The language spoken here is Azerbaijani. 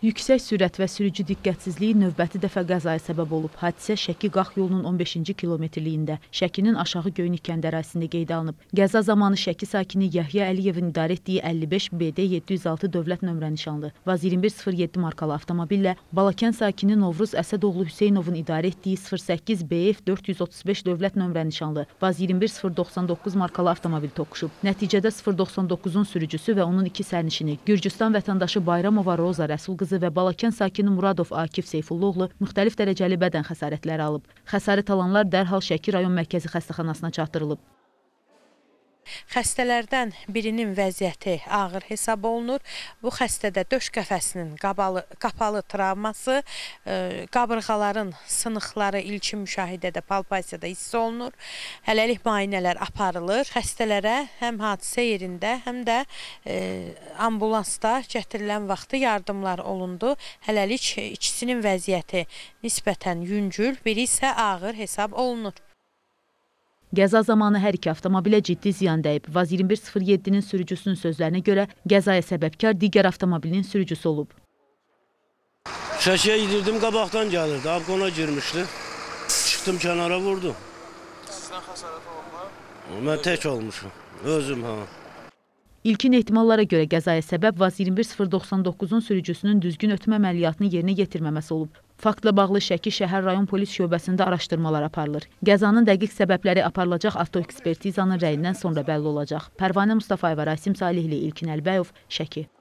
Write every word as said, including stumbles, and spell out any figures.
Yüksək sürət və sürücü diqqətsizliyi növbəti dəfə qəzaya səbəb olub. Hadisə Şəki-Qax yolunun on beşinci kilometrliyində, Şəkinin Aşağı Göynük kəndi ərazisində qeydə alınıb. Qəza zamanı Şəki sakini Yəhya Əliyevin idarə etdiyi əlli beş B D yeddi yüz altı dövlət nömrə nişanlı Vaz iyirmi bir sıfır yeddi markalı avtomobillə Balakən sakini Novruz Əsədoğlu Hüseynovun idarə etdiyi sıfır səkkiz B F dörd yüz otuz beş dövlət nömrə nişanlı Vaz iyirmi bir sıfır doxsan doqquz markalı avtomobil toqquşub. Nəticədə sıfır doxsan doqquzun sürücüsü və onun iki sərnişini, Gürcüstan vətəndaşı Bayramova Roza Rəsul qızı və Balakən sakini Muradov Akif Seyfulluoğlu müxtəlif dərəcəli bədən xəsarətləri alıb. Xəsarət alanlar dərhal Şəki rayon mərkəzi xəstəxanasına çatdırılıb. Xəstələrdən birinin vəziyyəti ağır hesab olunur. Bu xəstədə döş qəfəsinin qapalı, qapalı travması, e, qabırğaların sınıqları ilkin müşahidədə, palpasiyada hiss olunur. Hələlik müayinələr aparılır. Xəstələrə həm hadisə yerində, həm də e, ambulansda gətirilən vaxtı yardımlar olundu. Hələlik ikisinin vəziyyəti nisbətən yüngül, biri isə ağır hesab olunur. Qəza zamanı hər iki avtomobilə ciddi ziyan dəyib. Vaz iyirmi bir sıfır yeddinin sürücüsünün sözlərinə görə qəzaya səbəbkar digər avtomobilin sürücüsü olub. Şəkiyə gidirdim, qabaqdan gəlirdi, abqona girmişdi. Çıxdım kənara vurdum. Sizdən xəsarət olunma? Mən tək olmuşum, özüm ha. İlkin ehtimallara görə qəzaya səbəb Vaz iyirmi bir sıfır doxsan doqquzun sürücüsünün düzgün ötmə əməliyyatını yerinə yetirməməsi olub. Faktla bağlı Şəki şəhər rayon polis şöbəsində araşdırmalar aparılır. Qəzanın dəqiq səbəbləri aparılacaq avtoekspertizanın rəyindən sonra bəlli olacaq. Pərvanə Mustafayeva, Rasim Salihli, İlkin Əlbəyov, Şəki.